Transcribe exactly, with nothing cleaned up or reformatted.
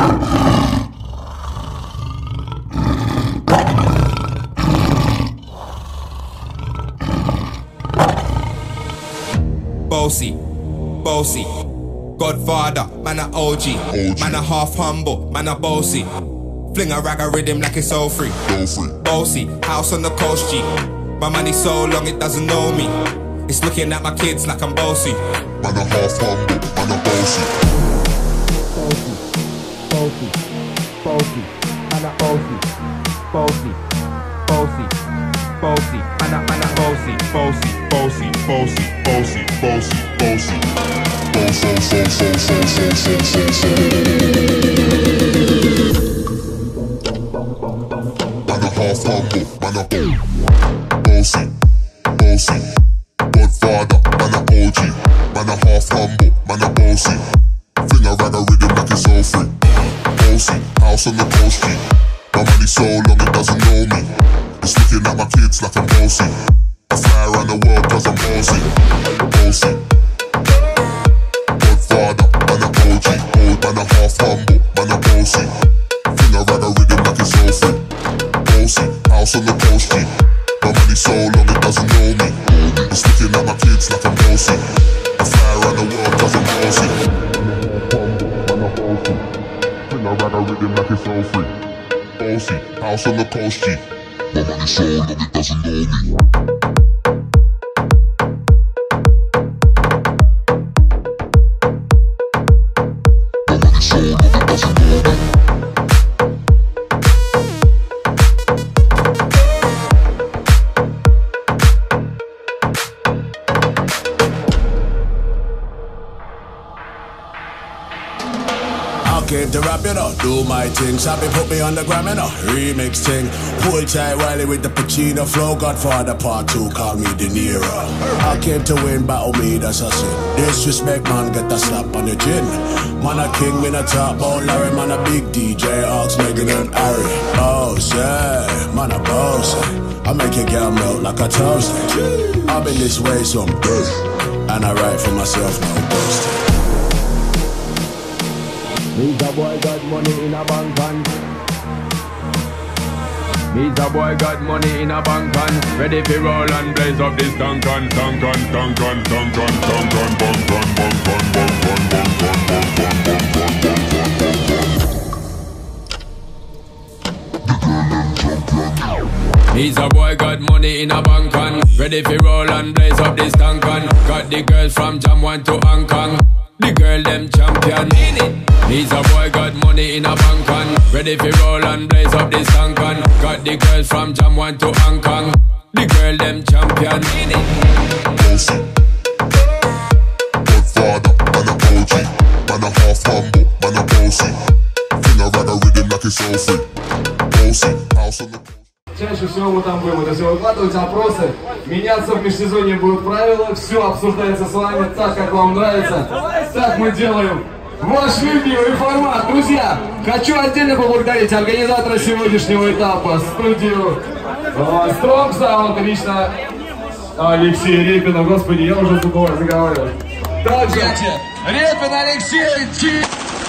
Bossy, bossy, Godfather, man a O G, man a half humble, man a bossy. Fling a rag a rhythm like it's all free. Bossy, house on the coast G. My money so long it doesn't know me. It's looking at my kids like I'm bossy. Man a half humble, man a bossy. Bossy, bossy, bossy, man a bossy, bossy, bossy, bossy, man a man a bossy, bossy, bossy, bossy, bossy, bossy, bossy. Bossy, bossy, bossy, bossy, bossy. Man a half humble, man a bossy, bossy. Godfather, man a O G, man a half humble, man a bossy. Fling a rag a rhythm like it's all free. Bossy, house on the coast G. My money so long it doesn't know me. It's looking at my kids like I'm bossy. I fly around the world cause I'm bossy. Bossy. Godfather, man a O G, old man a half humble, man a bossy. Fling a rag a rhythm like it's all free. Bossy, house on the coast G. My money so long it doesn't know me. It's looking at my kids like I'm bossy. I fly around the world cause I'm bossy. Man a bossy. Fling a rag a rhythm like it's all free. Bossy, house on the coast G. My money so long it doesn't know me. My money so long it doesn't know me. Came to rap, you know, do my thing. Sabi put me on the gram, you know, remix thing. Pull tight Wiley with the Pacino flow. Godfather part two, call me De Niro. I came to win, battle me, that's a sin. Disrespect, man, get a slap on the chin. Man a king, me a top, oh Larry, man a big D J, Ox, Megan and Harry. Oh, say, man a boss. I make your girl melt like a toast. I've been this way some day, and I write for myself, no ghost. Me's a boy got money in a bank and Me's a boy got money in a bank and ready for roll and blaze up this dunk on, dunk on, dunk on, dunk on, dunk on, dunk on, dunk on, dunk on, dunk on, dunk on, dunk on, dunk on. Me's a boy got money in a bank and ready for roll and blaze up this dunk on. Got the girls from Jam one to Hong Kong. The girl them champion. He's a boy got money in a bank and ready for roll and blaze up this tank and got the girls from Jam one to Hong Kong. The girl them champion. Bossy. Godfather, man a O G, man a half humble, man a bossy. Fling a rag a rhythm like it's all free. Bossy, house on the coast. Чаще всего мы там будем это все выкладывать, опросы. Меняться в межсезонье будут правила. Все обсуждается с вами так, как вам нравится. Так мы делаем ваш любимый формат. Друзья, хочу отдельно поблагодарить организатора сегодняшнего этапа, студию Strong Sound, лично Алексея Репина. Господи, я уже забываю заговаривать. Также Репин Алексей.